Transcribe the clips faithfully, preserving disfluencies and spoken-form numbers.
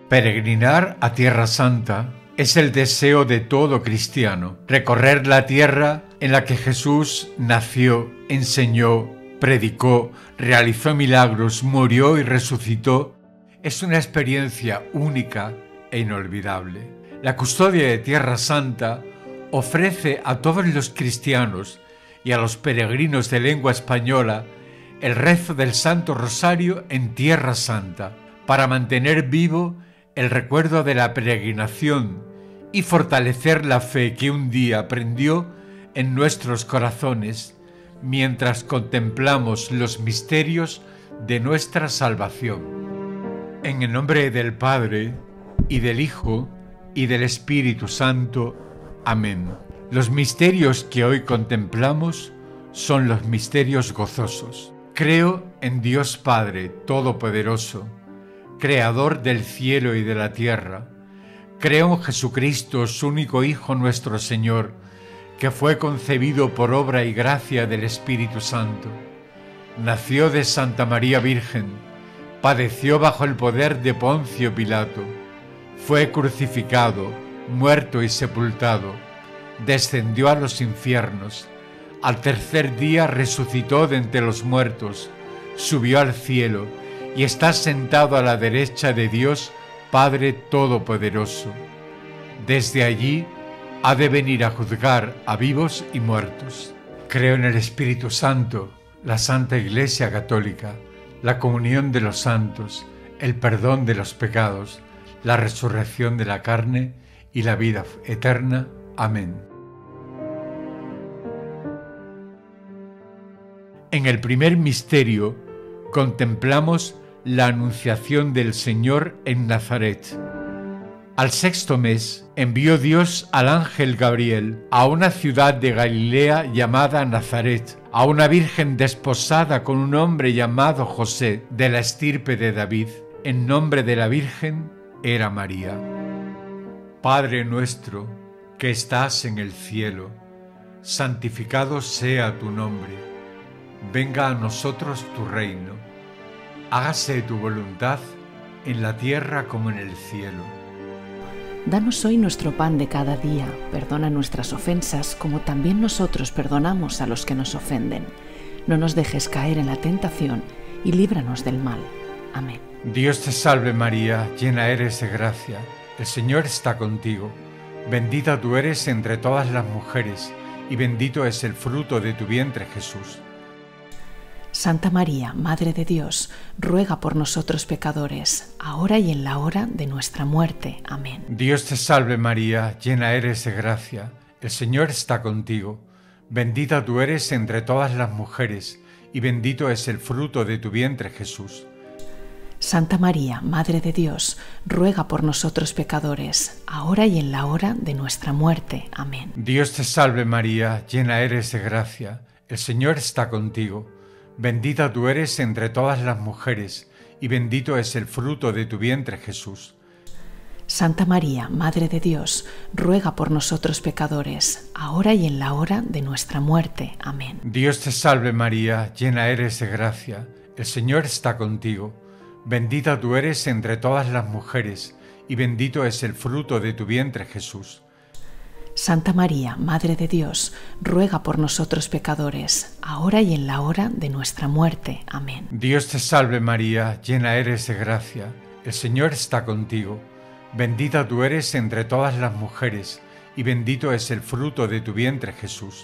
Peregrinar a Tierra Santa es el deseo de todo cristiano. Recorrer la tierra en la que Jesús nació, enseñó, predicó, realizó milagros, murió y resucitó es una experiencia única e inolvidable. La custodia de Tierra Santa ofrece a todos los cristianos y a los peregrinos de lengua española el rezo del Santo Rosario en Tierra Santa para mantener vivo el recuerdo de la peregrinación y fortalecer la fe que un día prendió en nuestros corazones mientras contemplamos los misterios de nuestra salvación. En el nombre del Padre, y del Hijo, y del Espíritu Santo. Amén. Los misterios que hoy contemplamos son los misterios gozosos. Creo en Dios Padre Todopoderoso, Creador del cielo y de la tierra. Creo en Jesucristo, su único Hijo, nuestro Señor, que fue concebido por obra y gracia del Espíritu Santo. Nació de Santa María Virgen, padeció bajo el poder de Poncio Pilato, fue crucificado, muerto y sepultado, descendió a los infiernos, al tercer día resucitó de entre los muertos, subió al cielo y está sentado a la derecha de Dios Padre Todopoderoso. Desde allí ha de venir a juzgar a vivos y muertos. Creo en el Espíritu Santo, la Santa Iglesia Católica, la comunión de los santos, el perdón de los pecados, la resurrección de la carne y la vida eterna. Amén. En el primer misterio contemplamos la anunciación del Señor en Nazaret. Al sexto mes envió Dios al ángel Gabriel a una ciudad de Galilea llamada Nazaret, a una virgen desposada con un hombre llamado José, de la estirpe de David. El nombre de la virgen era María. Padre nuestro, que estás en el cielo, santificado sea tu nombre. Venga a nosotros tu reino. Hágase tu voluntad en la tierra como en el cielo. Danos hoy nuestro pan de cada día, perdona nuestras ofensas como también nosotros perdonamos a los que nos ofenden. No nos dejes caer en la tentación y líbranos del mal. Amén. Dios te salve María, llena eres de gracia, el Señor está contigo. Bendita tú eres entre todas las mujeres y bendito es el fruto de tu vientre Jesús. Santa María, Madre de Dios, ruega por nosotros pecadores, ahora y en la hora de nuestra muerte. Amén. Dios te salve María, llena eres de gracia, el Señor está contigo. Bendita tú eres entre todas las mujeres, y bendito es el fruto de tu vientre Jesús. Santa María, Madre de Dios, ruega por nosotros pecadores, ahora y en la hora de nuestra muerte. Amén. Dios te salve María, llena eres de gracia, el Señor está contigo. Bendita tú eres entre todas las mujeres, y bendito es el fruto de tu vientre Jesús. Santa María, Madre de Dios, ruega por nosotros pecadores, ahora y en la hora de nuestra muerte. Amén. Dios te salve María, llena eres de gracia, el Señor está contigo. Bendita tú eres entre todas las mujeres, y bendito es el fruto de tu vientre Jesús. Santa María, Madre de Dios, ruega por nosotros pecadores, ahora y en la hora de nuestra muerte. Amén. Dios te salve María, llena eres de gracia, el Señor está contigo. Bendita tú eres entre todas las mujeres, y bendito es el fruto de tu vientre Jesús.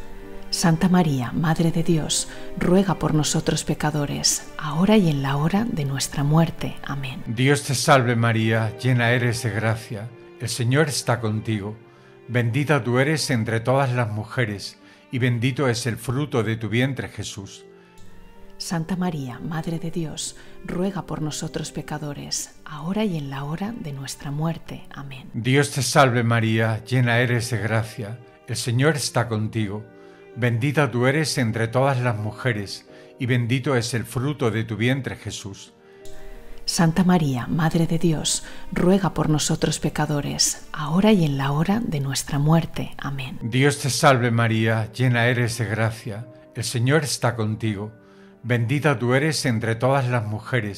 Santa María, Madre de Dios, ruega por nosotros pecadores, ahora y en la hora de nuestra muerte. Amén. Dios te salve María, llena eres de gracia, el Señor está contigo. Bendita tú eres entre todas las mujeres, y bendito es el fruto de tu vientre Jesús. Santa María, Madre de Dios, ruega por nosotros pecadores, ahora y en la hora de nuestra muerte. Amén. Dios te salve María, llena eres de gracia, el Señor está contigo. Bendita tú eres entre todas las mujeres, y bendito es el fruto de tu vientre Jesús. Santa María, Madre de Dios, ruega por nosotros pecadores, ahora y en la hora de nuestra muerte. Amén. Dios te salve María, llena eres de gracia, el Señor está contigo. Bendita tú eres entre todas las mujeres,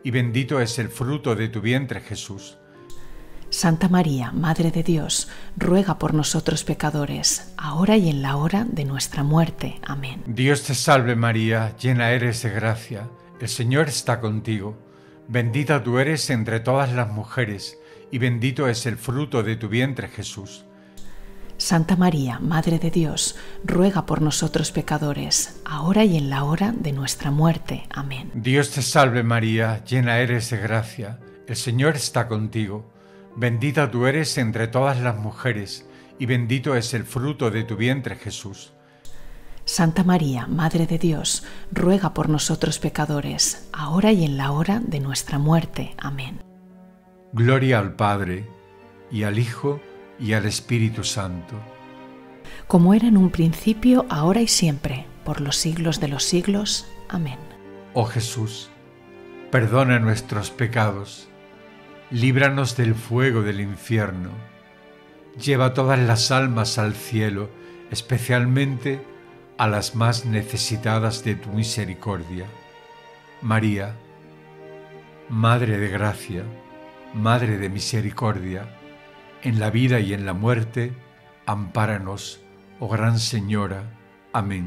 y bendito es el fruto de tu vientre, Jesús. Santa María, Madre de Dios, ruega por nosotros pecadores, ahora y en la hora de nuestra muerte. Amén. Dios te salve María, llena eres de gracia, el Señor está contigo. Bendita tú eres entre todas las mujeres, y bendito es el fruto de tu vientre, Jesús. Santa María, Madre de Dios, ruega por nosotros pecadores, ahora y en la hora de nuestra muerte. Amén. Dios te salve María, llena eres de gracia, el Señor está contigo. Bendita tú eres entre todas las mujeres, y bendito es el fruto de tu vientre, Jesús. Santa María, Madre de Dios, ruega por nosotros pecadores, ahora y en la hora de nuestra muerte. Amén. Gloria al Padre, y al Hijo, y al Espíritu Santo. Como era en un principio, ahora y siempre, por los siglos de los siglos. Amén. Oh Jesús, perdona nuestros pecados, líbranos del fuego del infierno, lleva todas las almas al cielo, especialmente a las más necesitadas de tu misericordia. María, Madre de gracia, Madre de misericordia, en la vida y en la muerte, ampáranos, oh Gran Señora. Amén.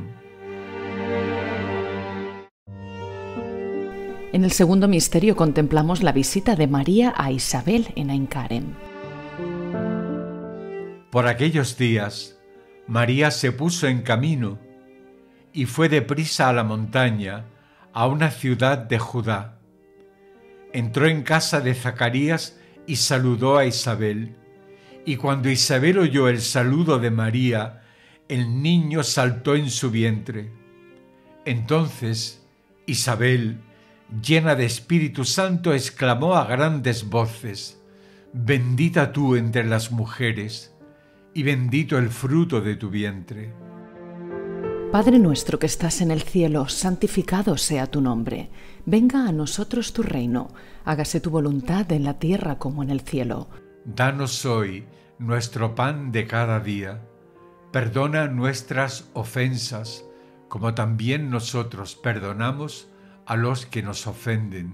En el segundo misterio contemplamos la visita de María a Isabel en Ain Karem. Por aquellos días, María se puso en camino y fue deprisa a la montaña, a una ciudad de Judá. Entró en casa de Zacarías y saludó a Isabel. Y cuando Isabel oyó el saludo de María, el niño saltó en su vientre. Entonces Isabel, llena de Espíritu Santo, exclamó a grandes voces: «Bendita tú entre las mujeres, y bendito el fruto de tu vientre». Padre nuestro que estás en el cielo, santificado sea tu nombre. Venga a nosotros tu reino. Hágase tu voluntad en la tierra como en el cielo. Danos hoy nuestro pan de cada día. Perdona nuestras ofensas, como también nosotros perdonamos a los que nos ofenden.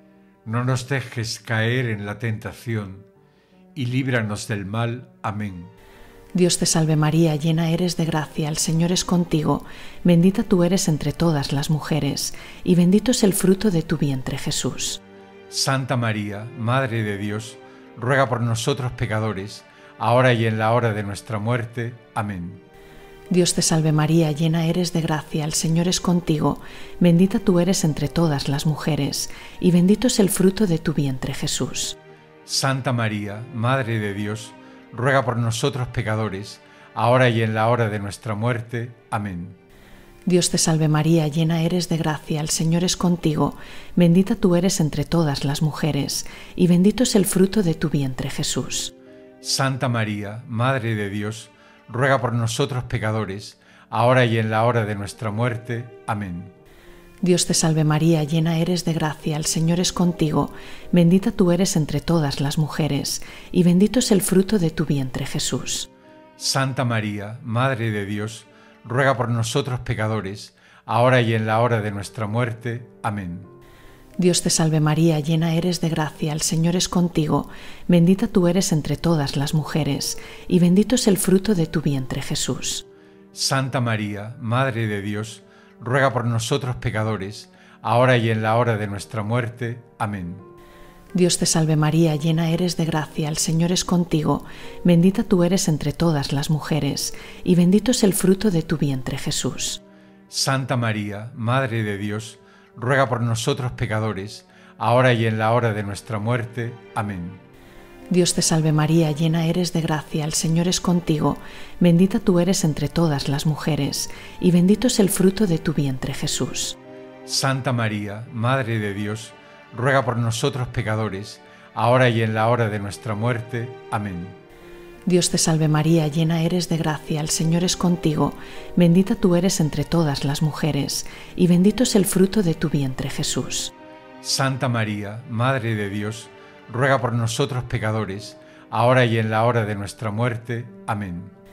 No nos dejes caer en la tentación, y líbranos del mal. Amén. Dios te salve María, llena eres de gracia, el Señor es contigo. Bendita tú eres entre todas las mujeres, y bendito es el fruto de tu vientre, Jesús. Santa María, Madre de Dios, ruega por nosotros pecadores, ahora y en la hora de nuestra muerte. Amén. Dios te salve María, llena eres de gracia, el Señor es contigo. Bendita tú eres entre todas las mujeres, y bendito es el fruto de tu vientre, Jesús. Santa María, Madre de Dios, ruega por nosotros pecadores, ahora y en la hora de nuestra muerte. Amén. Dios te salve María, llena eres de gracia, el Señor es contigo. Bendita tú eres entre todas las mujeres, y bendito es el fruto de tu vientre, Jesús. Santa María, Madre de Dios, ruega por nosotros pecadores, ahora y en la hora de nuestra muerte. Amén. Dios te salve María, llena eres de gracia, el Señor es contigo. Bendita tú eres entre todas las mujeres, y bendito es el fruto de tu vientre, Jesús. Santa María, Madre de Dios, ruega por nosotros pecadores, ahora y en la hora de nuestra muerte. Amén. Dios te salve María, llena eres de gracia, el Señor es contigo. Bendita tú eres entre todas las mujeres, y bendito es el fruto de tu vientre, Jesús. Santa María, Madre de Dios, ruega por nosotros pecadores, ahora y en la hora de nuestra muerte. Amén. Dios te salve María, llena eres de gracia, el Señor es contigo. Bendita tú eres entre todas las mujeres, y bendito es el fruto de tu vientre, Jesús. Santa María, Madre de Dios, ruega por nosotros pecadores, ahora y en la hora de nuestra muerte. Amén. Dios te salve María, llena eres de gracia, el Señor es contigo. Bendita tú eres entre todas las mujeres, y bendito es el fruto de tu vientre, Jesús. Santa María, Madre de Dios, ruega por nosotros pecadores, ahora y en la hora de nuestra muerte. Amén. Dios te salve María, llena eres de gracia, el Señor es contigo. Bendita tú eres entre todas las mujeres, y bendito es el fruto de tu vientre, Jesús. Santa María, Madre de Dios, ruega por nosotros pecadores, ahora y en la hora de nuestra muerte. Amén.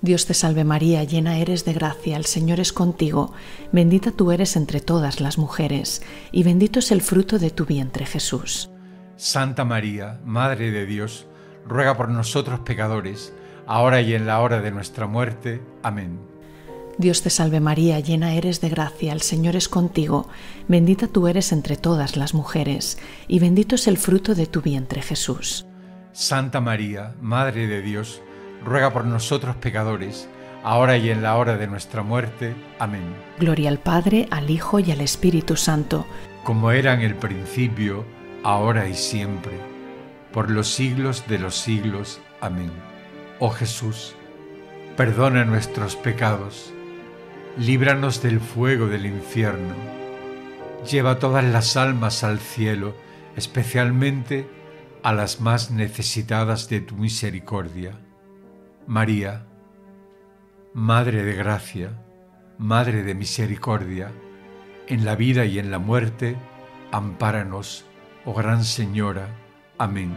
Dios te salve María, llena eres de gracia, el Señor es contigo, bendita tú eres entre todas las mujeres, y bendito es el fruto de tu vientre, Jesús. Santa María, Madre de Dios, ruega por nosotros pecadores, ahora y en la hora de nuestra muerte. Amén. Dios te salve María, llena eres de gracia, el Señor es contigo, bendita tú eres entre todas las mujeres, y bendito es el fruto de tu vientre, Jesús. Santa María, Madre de Dios, ruega por nosotros pecadores, ahora y en la hora de nuestra muerte. Amén. Gloria al Padre, al Hijo y al Espíritu Santo, como era en el principio, ahora y siempre, por los siglos de los siglos. Amén. Oh Jesús, perdona nuestros pecados, líbranos del fuego del infierno, lleva todas las almas al cielo, especialmente a las más necesitadas de tu misericordia. María, Madre de gracia, Madre de misericordia, en la vida y en la muerte, ampáranos, oh Gran Señora. Amén.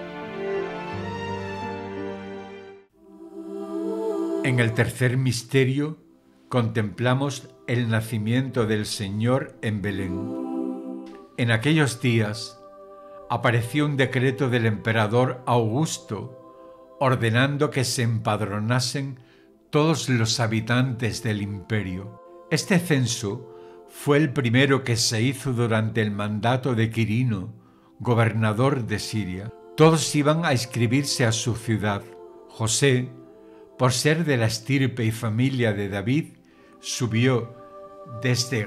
En el tercer misterio contemplamos el nacimiento del Señor en Belén. En aquellos días apareció un decreto del emperador Augusto ordenando que se empadronasen todos los habitantes del imperio. Este censo fue el primero que se hizo durante el mandato de Quirino, gobernador de Siria. Todos iban a inscribirse a su ciudad. José, por ser de la estirpe y familia de David, subió desde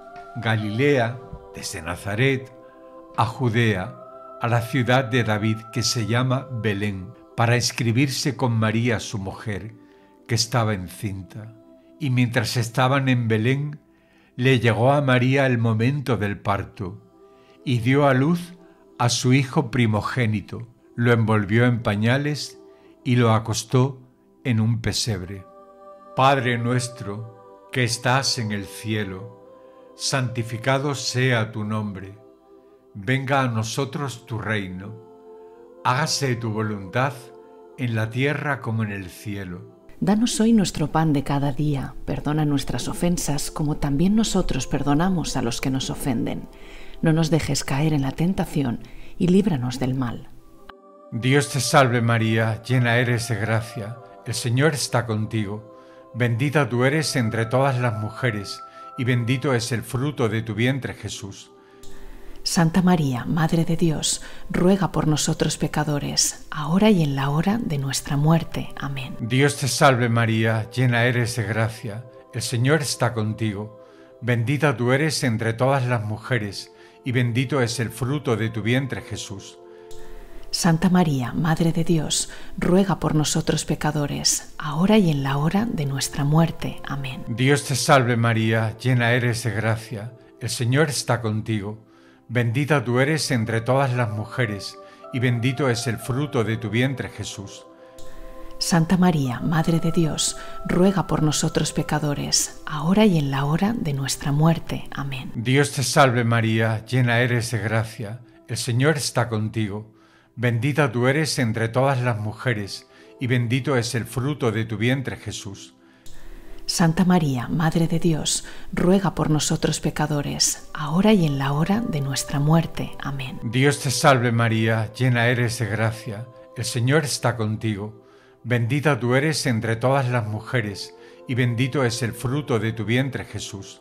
Galilea, desde Nazaret, a Judea, a la ciudad de David que se llama Belén, para inscribirse con María su mujer, que estaba encinta. Y mientras estaban en Belén, le llegó a María el momento del parto, y dio a luz a su hijo primogénito, lo envolvió en pañales y lo acostó en un pesebre. Padre nuestro, que estás en el cielo, santificado sea tu nombre. Venga a nosotros tu reino. Hágase tu voluntad en la tierra como en el cielo. Danos hoy nuestro pan de cada día, perdona nuestras ofensas como también nosotros perdonamos a los que nos ofenden. No nos dejes caer en la tentación y líbranos del mal. Dios te salve María, llena eres de gracia, el Señor está contigo. Bendita tú eres entre todas las mujeres y bendito es el fruto de tu vientre Jesús. Santa María, Madre de Dios, ruega por nosotros pecadores, ahora y en la hora de nuestra muerte. Amén. Dios te salve María, llena eres de gracia, el Señor está contigo. Bendita tú eres entre todas las mujeres, y bendito es el fruto de tu vientre Jesús. Santa María, Madre de Dios, ruega por nosotros pecadores, ahora y en la hora de nuestra muerte. Amén. Dios te salve María, llena eres de gracia, el Señor está contigo. Bendita tú eres entre todas las mujeres, y bendito es el fruto de tu vientre Jesús. Santa María, Madre de Dios, ruega por nosotros pecadores, ahora y en la hora de nuestra muerte. Amén. Dios te salve María, llena eres de gracia, el Señor está contigo. Bendita tú eres entre todas las mujeres, y bendito es el fruto de tu vientre Jesús. Santa María, Madre de Dios, ruega por nosotros pecadores, ahora y en la hora de nuestra muerte. Amén. Dios te salve María, llena eres de gracia, el Señor está contigo. Bendita tú eres entre todas las mujeres, y bendito es el fruto de tu vientre Jesús.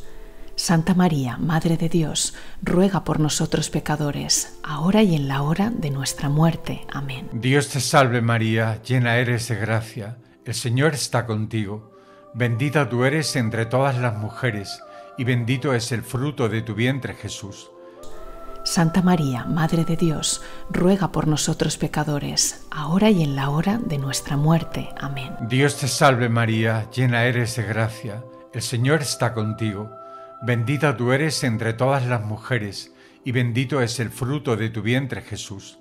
Santa María, Madre de Dios, ruega por nosotros pecadores, ahora y en la hora de nuestra muerte. Amén. Dios te salve María, llena eres de gracia, el Señor está contigo. Bendita tú eres entre todas las mujeres, y bendito es el fruto de tu vientre Jesús. Santa María, Madre de Dios, ruega por nosotros pecadores, ahora y en la hora de nuestra muerte. Amén. Dios te salve María, llena eres de gracia, el Señor está contigo. Bendita tú eres entre todas las mujeres, y bendito es el fruto de tu vientre Jesús.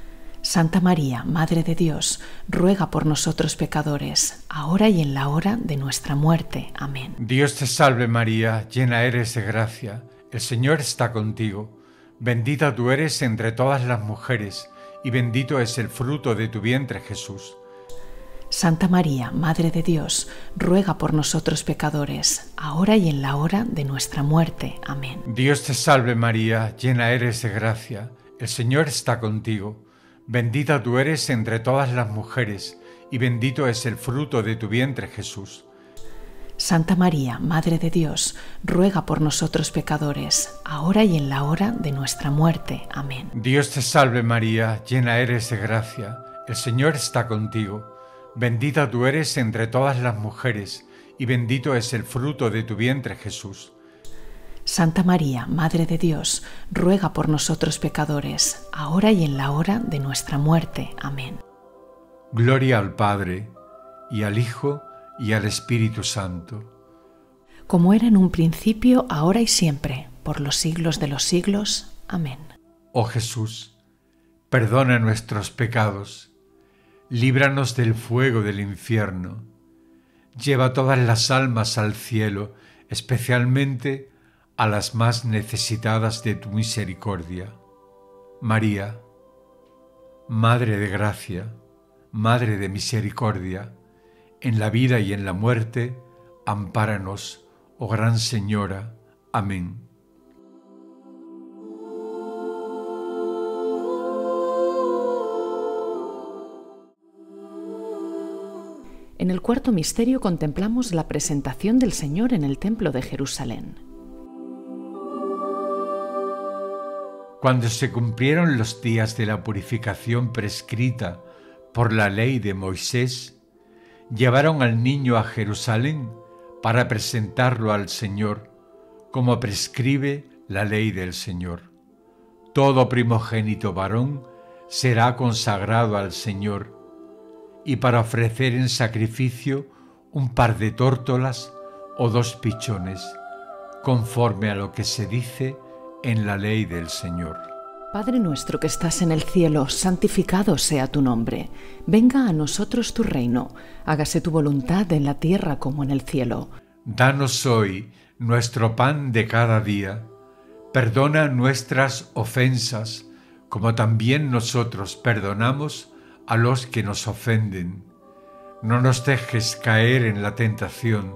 Santa María, Madre de Dios, ruega por nosotros pecadores, ahora y en la hora de nuestra muerte. Amén. Dios te salve María, llena eres de gracia, el Señor está contigo. Bendita tú eres entre todas las mujeres, y bendito es el fruto de tu vientre Jesús. Santa María, Madre de Dios, ruega por nosotros pecadores, ahora y en la hora de nuestra muerte. Amén. Dios te salve María, llena eres de gracia, el Señor está contigo. Bendita tú eres entre todas las mujeres, y bendito es el fruto de tu vientre, Jesús. Santa María, Madre de Dios, ruega por nosotros pecadores, ahora y en la hora de nuestra muerte. Amén. Dios te salve María, llena eres de gracia, el Señor está contigo. Bendita tú eres entre todas las mujeres, y bendito es el fruto de tu vientre, Jesús. Santa María, Madre de Dios, ruega por nosotros pecadores, ahora y en la hora de nuestra muerte. Amén. Gloria al Padre, y al Hijo, y al Espíritu Santo. Como era en un principio, ahora y siempre, por los siglos de los siglos. Amén. Oh Jesús, perdona nuestros pecados, líbranos del fuego del infierno, lleva todas las almas al cielo, especialmente a las más necesitadas de tu misericordia. María, Madre de gracia, Madre de misericordia, en la vida y en la muerte, ampáranos, oh Gran Señora. Amén. En el cuarto misterio contemplamos la presentación del Señor en el Templo de Jerusalén. Cuando se cumplieron los días de la purificación prescrita por la ley de Moisés, llevaron al niño a Jerusalén para presentarlo al Señor, como prescribe la ley del Señor. Todo primogénito varón será consagrado al Señor, y para ofrecer en sacrificio un par de tórtolas o dos pichones, conforme a lo que se dice en la ley del Señor. Padre nuestro que estás en el cielo, santificado sea tu nombre. Venga a nosotros tu reino, hágase tu voluntad en la tierra como en el cielo. Danos hoy nuestro pan de cada día. Perdona nuestras ofensas, como también nosotros perdonamos a los que nos ofenden. No nos dejes caer en la tentación,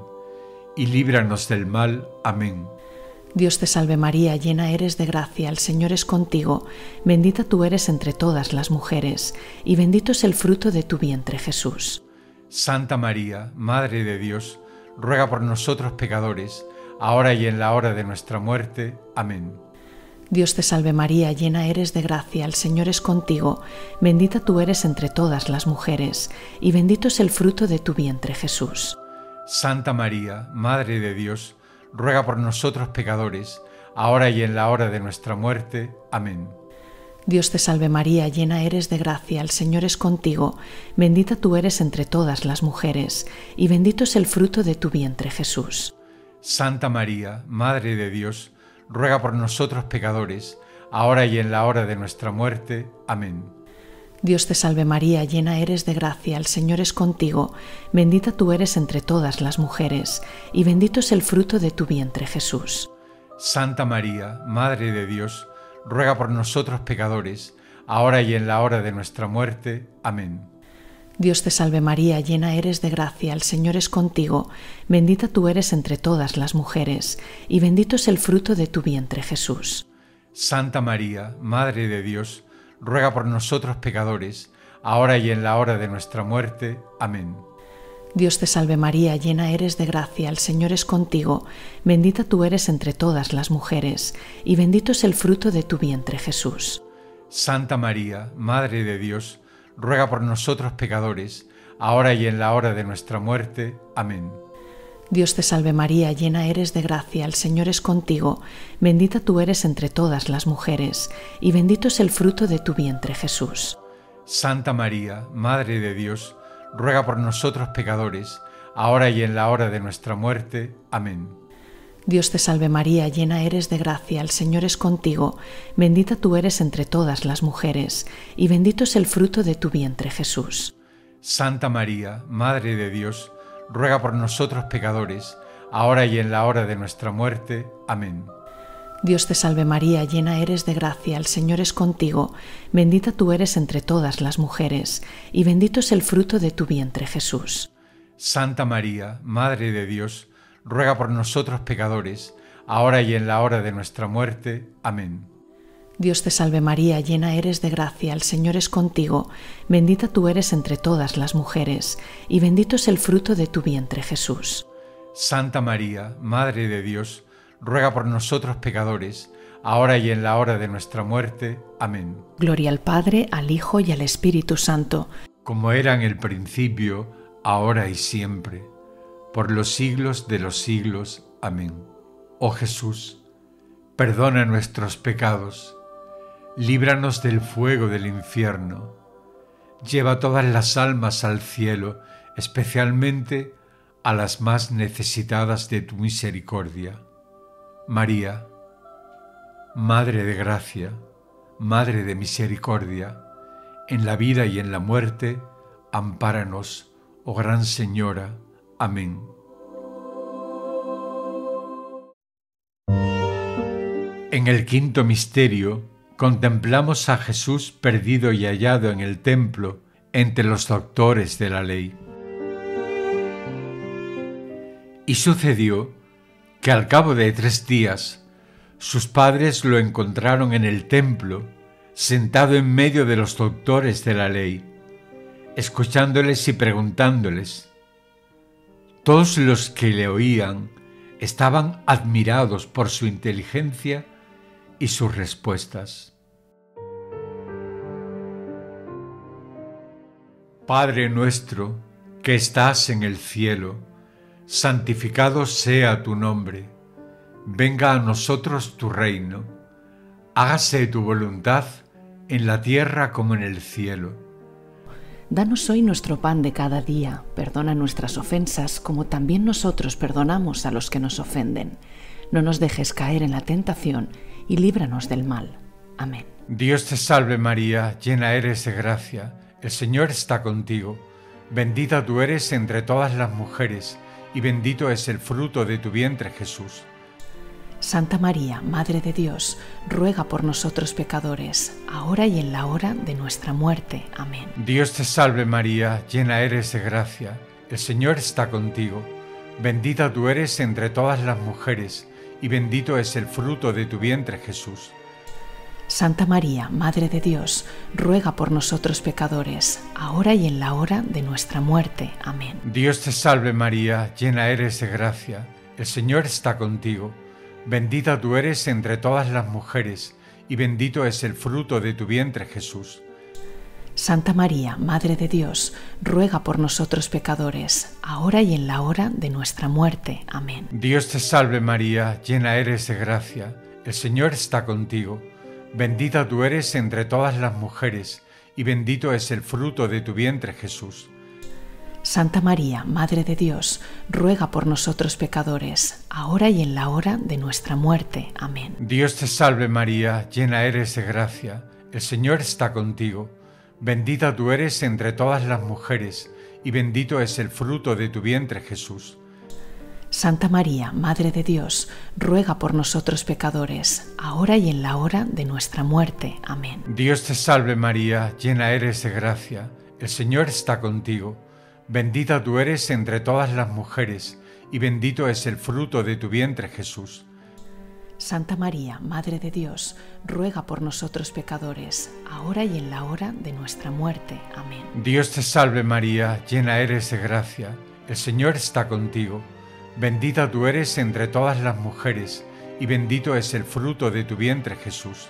y líbranos del mal. Amén. Dios te salve María, llena eres de gracia, el Señor es contigo, bendita tú eres entre todas las mujeres, y bendito es el fruto de tu vientre, Jesús. Santa María, Madre de Dios, ruega por nosotros pecadores, ahora y en la hora de nuestra muerte. Amén. Dios te salve María, llena eres de gracia, el Señor es contigo, bendita tú eres entre todas las mujeres, y bendito es el fruto de tu vientre, Jesús. Santa María, Madre de Dios, ruega por nosotros pecadores, ahora y en la hora de nuestra muerte. Amén. Dios te salve María, llena eres de gracia, el Señor es contigo, bendita tú eres entre todas las mujeres, y bendito es el fruto de tu vientre, Jesús. Santa María, Madre de Dios, ruega por nosotros pecadores, ahora y en la hora de nuestra muerte. Amén. Dios te salve María, llena eres de gracia, el Señor es contigo, bendita tú eres entre todas las mujeres, y bendito es el fruto de tu vientre, Jesús. Santa María, Madre de Dios, ruega por nosotros pecadores, ahora y en la hora de nuestra muerte. Amén. Dios te salve María, llena eres de gracia, el Señor es contigo, bendita tú eres entre todas las mujeres, y bendito es el fruto de tu vientre, Jesús. Santa María, Madre de Dios, ruega por nosotros pecadores, ahora y en la hora de nuestra muerte. Amén. Dios te salve María, llena eres de gracia, el Señor es contigo, bendita tú eres entre todas las mujeres, y bendito es el fruto de tu vientre, Jesús. Santa María, Madre de Dios, ruega por nosotros pecadores, ahora y en la hora de nuestra muerte. Amén. Dios te salve María, llena eres de gracia, el Señor es contigo, bendita tú eres entre todas las mujeres, y bendito es el fruto de tu vientre, Jesús. Santa María, Madre de Dios, ruega por nosotros pecadores, ahora y en la hora de nuestra muerte. Amén. Dios te salve María, llena eres de gracia, el Señor es contigo, bendita tú eres entre todas las mujeres, y bendito es el fruto de tu vientre, Jesús. Santa María, Madre de Dios, ruega por nosotros pecadores, ahora y en la hora de nuestra muerte. Amén. Dios te salve María, llena eres de gracia, el Señor es contigo, bendita tú eres entre todas las mujeres, y bendito es el fruto de tu vientre, Jesús. Santa María, Madre de Dios, ruega por nosotros pecadores, ahora y en la hora de nuestra muerte. Amén. Dios te salve María, llena eres de gracia, el Señor es contigo, bendita tú eres entre todas las mujeres, y bendito es el fruto de tu vientre, Jesús. Santa María, Madre de Dios, ruega por nosotros pecadores, ahora y en la hora de nuestra muerte. Amén. Gloria al Padre, al Hijo y al Espíritu Santo, como era en el principio, ahora y siempre, por los siglos de los siglos. Amén. Oh Jesús, perdona nuestros pecados, líbranos del fuego del infierno, lleva todas las almas al cielo, especialmente a las más necesitadas de tu misericordia. María, Madre de gracia, Madre de misericordia, en la vida y en la muerte, ampáranos, oh Gran Señora. Amén. En el quinto misterio, contemplamos a Jesús perdido y hallado en el templo entre los doctores de la ley. Y sucedió que al cabo de tres días sus padres lo encontraron en el templo, sentado en medio de los doctores de la ley, escuchándoles y preguntándoles. Todos los que le oían estaban admirados por su inteligencia y sus respuestas. Padre nuestro, que estás en el cielo, santificado sea tu nombre. Venga a nosotros tu reino. Hágase tu voluntad en la tierra como en el cielo. Danos hoy nuestro pan de cada día. Perdona nuestras ofensas, como también nosotros perdonamos a los que nos ofenden. No nos dejes caer en la tentación y líbranos del mal. Amén. Dios te salve María, llena eres de gracia. El Señor está contigo. Bendita tú eres entre todas las mujeres, y bendito es el fruto de tu vientre, Jesús. Santa María, Madre de Dios, ruega por nosotros pecadores, ahora y en la hora de nuestra muerte. Amén. Dios te salve María, llena eres de gracia, el Señor está contigo. Bendita tú eres entre todas las mujeres, y bendito es el fruto de tu vientre, Jesús. Santa María, Madre de Dios, ruega por nosotros pecadores, ahora y en la hora de nuestra muerte. Amén. Dios te salve María, llena eres de gracia, el Señor está contigo. Bendita tú eres entre todas las mujeres, y bendito es el fruto de tu vientre, Jesús. Santa María, Madre de Dios, ruega por nosotros pecadores, ahora y en la hora de nuestra muerte. Amén. Dios te salve María, llena eres de gracia, el Señor está contigo. Bendita tú eres entre todas las mujeres, y bendito es el fruto de tu vientre, Jesús. Santa María, Madre de Dios, ruega por nosotros pecadores, ahora y en la hora de nuestra muerte. Amén. Dios te salve María, llena eres de gracia, el Señor está contigo. Bendita tú eres entre todas las mujeres, y bendito es el fruto de tu vientre, Jesús. Santa María, Madre de Dios, ruega por nosotros pecadores, ahora y en la hora de nuestra muerte. Amén. Dios te salve María, llena eres de gracia, el Señor está contigo. Bendita tú eres entre todas las mujeres, y bendito es el fruto de tu vientre, Jesús. Santa María, Madre de Dios, ruega por nosotros pecadores, ahora y en la hora de nuestra muerte. Amén. Dios te salve María, llena eres de gracia, el Señor está contigo. Bendita tú eres entre todas las mujeres, y bendito es el fruto de tu vientre, Jesús.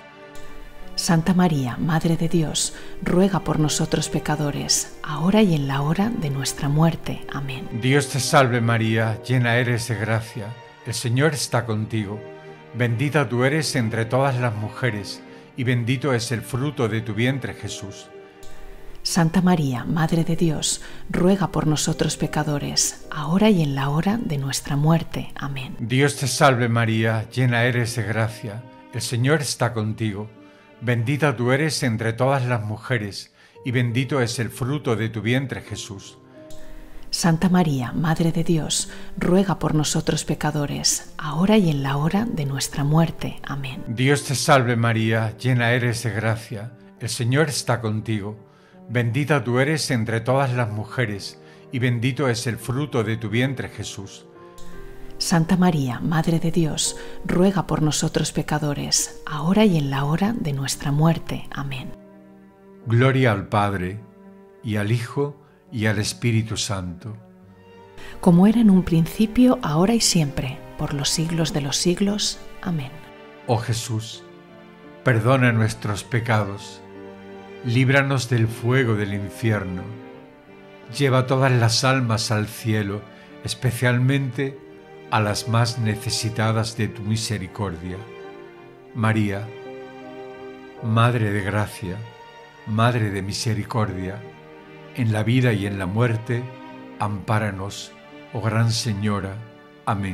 Santa María, Madre de Dios, ruega por nosotros pecadores, ahora y en la hora de nuestra muerte. Amén. Dios te salve María, llena eres de gracia, el Señor está contigo. Bendita tú eres entre todas las mujeres, y bendito es el fruto de tu vientre, Jesús. Santa María, Madre de Dios, ruega por nosotros pecadores, ahora y en la hora de nuestra muerte. Amén. Dios te salve María, llena eres de gracia, el Señor está contigo. Bendita tú eres entre todas las mujeres, y bendito es el fruto de tu vientre, Jesús. Santa María, Madre de Dios, ruega por nosotros pecadores, ahora y en la hora de nuestra muerte. Amén. Dios te salve María, llena eres de gracia, el Señor está contigo. Bendita tú eres entre todas las mujeres, y bendito es el fruto de tu vientre, Jesús. Santa María, Madre de Dios, ruega por nosotros pecadores, ahora y en la hora de nuestra muerte. Amén. Gloria al Padre, y al Hijo, y al Espíritu Santo. Como era en un principio, ahora y siempre, por los siglos de los siglos. Amén. Oh Jesús, perdona nuestros pecados, líbranos del fuego del infierno, lleva todas las almas al cielo, especialmente a las más necesitadas de tu misericordia. María, Madre de gracia, Madre de misericordia, en la vida y en la muerte, ampáranos, oh Gran Señora. Amén.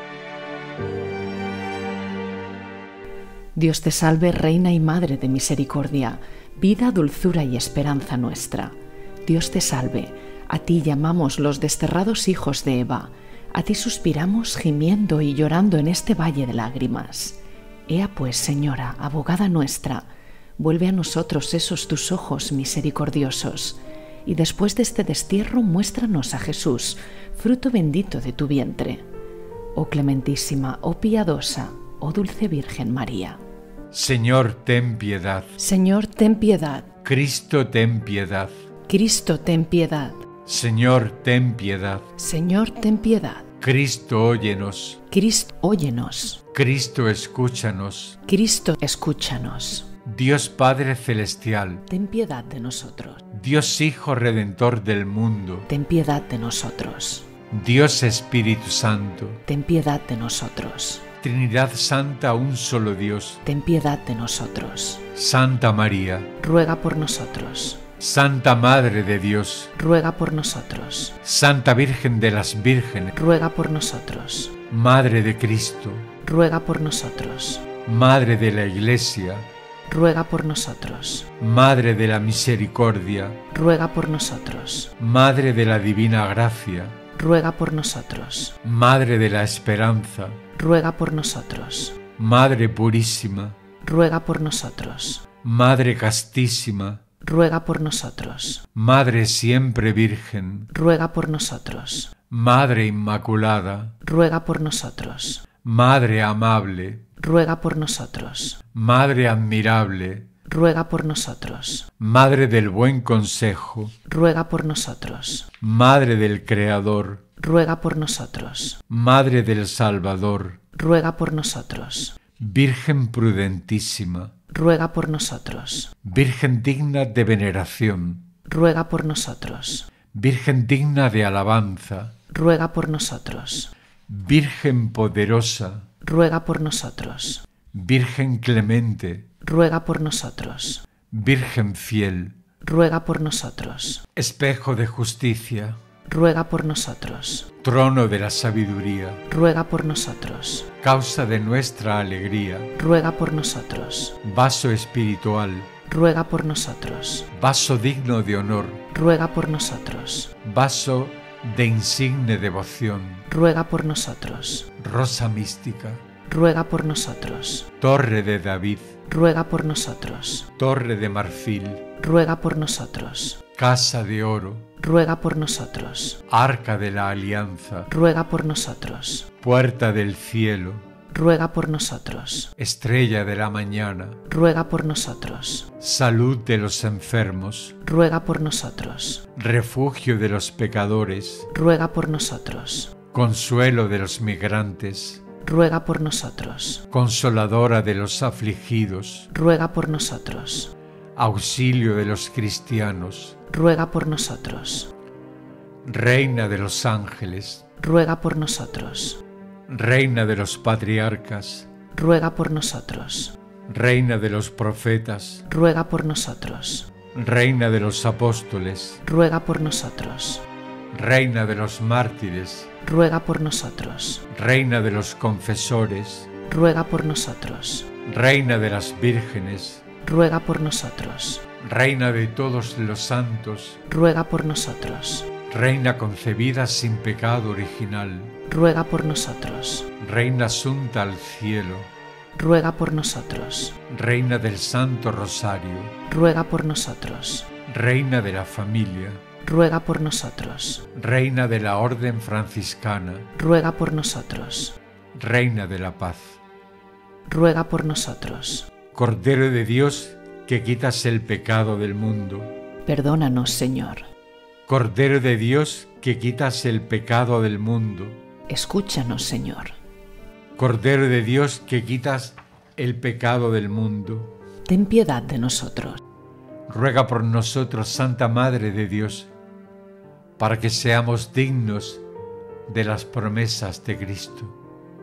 Dios te salve, Reina y Madre de misericordia, vida, dulzura y esperanza nuestra. Dios te salve, a ti llamamos los desterrados hijos de Eva, a ti suspiramos gimiendo y llorando en este valle de lágrimas. Ea pues, Señora, abogada nuestra, vuelve a nosotros esos tus ojos misericordiosos, y después de este destierro muéstranos a Jesús, fruto bendito de tu vientre. Oh clementísima, oh piadosa, oh dulce Virgen María. Señor, ten piedad. Señor, ten piedad. Cristo, ten piedad. Cristo, ten piedad. Señor, ten piedad. Señor, ten piedad. Cristo, óyenos. Cristo, óyenos. Cristo, escúchanos. Cristo, escúchanos. Dios Padre Celestial, ten piedad de nosotros. Dios Hijo Redentor del mundo, ten piedad de nosotros. Dios Espíritu Santo, ten piedad de nosotros. Trinidad Santa, un solo Dios, ten piedad de nosotros. Santa María, ruega por nosotros. Santa Madre de Dios, ruega por nosotros. Santa Virgen de las Vírgenes, ruega por nosotros. Madre de Cristo, ruega por nosotros. Madre de la Iglesia, ruega por nosotros. Madre de la Misericordia, ruega por nosotros. Madre de la Divina Gracia, ruega por nosotros. Madre de la Esperanza, ruega por nosotros. Madre Purísima, ruega por nosotros. Madre Castísima, ruega por nosotros. Madre Siempre Virgen, ruega por nosotros. Madre Inmaculada, ruega por nosotros. Madre Amable, ruega por nosotros. Madre Admirable, ruega por nosotros. Madre del Buen Consejo, ruega por nosotros. Madre del Creador, ruega por nosotros. Madre del Salvador, ruega por nosotros. Virgen prudentísima, ruega por nosotros. Virgen digna de veneración, ruega por nosotros. Virgen digna de alabanza, ruega por nosotros. Virgen poderosa, ruega por nosotros. Virgen clemente, ruega por nosotros. Virgen fiel, ruega por nosotros. Espejo de justicia, ruega por nosotros. Trono de la sabiduría, ruega por nosotros. Causa de nuestra alegría, ruega por nosotros. Vaso espiritual, ruega por nosotros. Vaso digno de honor, ruega por nosotros. Vaso de insigne devoción, ruega por nosotros. Rosa mística, ruega por nosotros. Torre de David, ruega por nosotros. Torre de marfil, ruega por nosotros. Casa de oro, ruega por nosotros. Arca de la Alianza, ruega por nosotros. Puerta del cielo, ruega por nosotros. Estrella de la mañana, ruega por nosotros. Salud de los enfermos, ruega por nosotros. Refugio de los pecadores, ruega por nosotros. Consuelo de los migrantes, ruega por nosotros. Consoladora de los afligidos, ruega por nosotros. Auxilio de los cristianos, ruega por nosotros. Reina de los ángeles, ruega por nosotros. Reina de los patriarcas, ruega por nosotros. Reina de los profetas, ruega por nosotros. Reina de los apóstoles, ruega por nosotros. Reina de los mártires, ruega por nosotros. Reina de los confesores, ruega por nosotros. Reina de las vírgenes, ruega por nosotros. Reina de todos los santos, ruega por nosotros. Reina concebida sin pecado original, ruega por nosotros. Reina asunta al cielo, Ruega por nosotros. Reina del Santo Rosario, Ruega por nosotros. Reina de la familia, Ruega por nosotros. Reina de la Orden Franciscana, Ruega por nosotros. Reina de la Paz. Ruega por nosotros. Cordero de Dios, que quitas el pecado del mundo. Perdónanos, Señor. Cordero de Dios, que quitas el pecado del mundo. Escúchanos, Señor. Cordero de Dios, que quitas el pecado del mundo. Ten piedad de nosotros. Ruega por nosotros, Santa Madre de Dios, para que seamos dignos de las promesas de Cristo.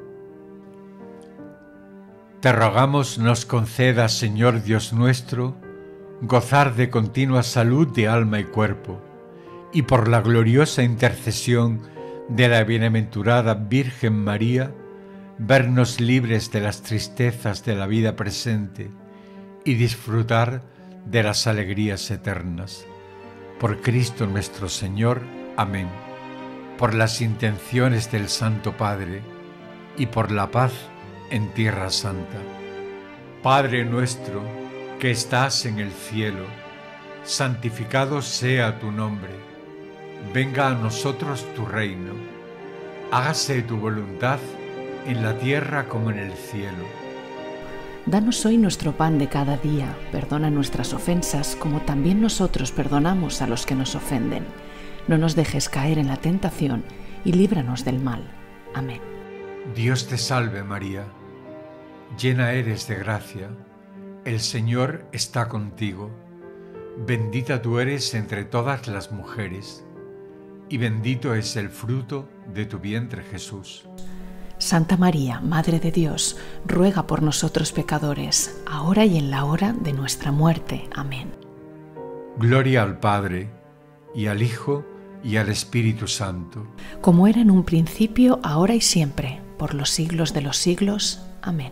Te rogamos nos concedas, Señor Dios nuestro, gozar de continua salud de alma y cuerpo, y por la gloriosa intercesión de la bienaventurada Virgen María, vernos libres de las tristezas de la vida presente y disfrutar de las alegrías eternas. Por Cristo nuestro Señor. Amén. Por las intenciones del Santo Padre y por la paz en Tierra Santa. Padre nuestro, que estás en el cielo, santificado sea tu nombre. Venga a nosotros tu reino. Hágase tu voluntad en la tierra como en el cielo. Danos hoy nuestro pan de cada día. Perdona nuestras ofensas, como también nosotros perdonamos a los que nos ofenden. No nos dejes caer en la tentación y líbranos del mal. Amén. Dios te salve María, llena eres de gracia, el Señor está contigo. Bendita tú eres entre todas las mujeres, y bendito es el fruto de tu vientre Jesús. Santa María, Madre de Dios, ruega por nosotros pecadores, ahora y en la hora de nuestra muerte. Amén. Gloria al Padre, y al Hijo, y al Espíritu Santo. Como era en un principio, ahora y siempre, por los siglos de los siglos. Amén.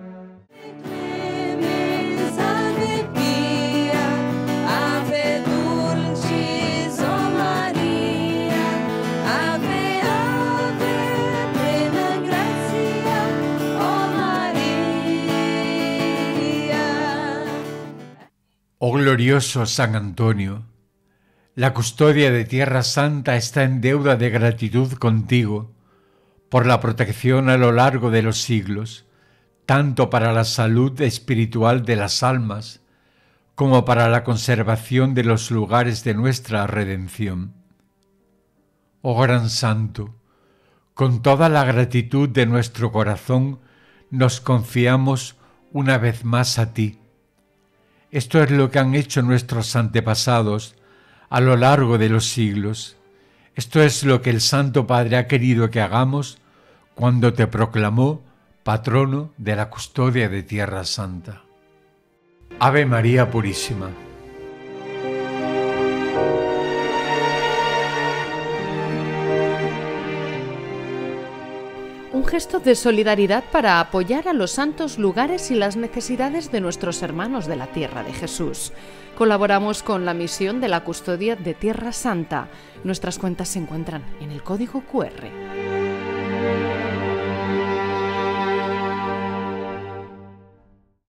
Oh glorioso San Antonio, la custodia de Tierra Santa está en deuda de gratitud contigo por la protección a lo largo de los siglos, tanto para la salud espiritual de las almas como para la conservación de los lugares de nuestra redención. Oh Gran Santo, con toda la gratitud de nuestro corazón nos confiamos una vez más a ti. Esto es lo que han hecho nuestros antepasados a lo largo de los siglos. Esto es lo que el Santo Padre ha querido que hagamos cuando te proclamó patrono de la custodia de Tierra Santa. Ave María Purísima. Un gesto de solidaridad para apoyar a los santos lugares y las necesidades de nuestros hermanos de la Tierra de Jesús. Colaboramos con la misión de la custodia de Tierra Santa. Nuestras cuentas se encuentran en el código cu erre.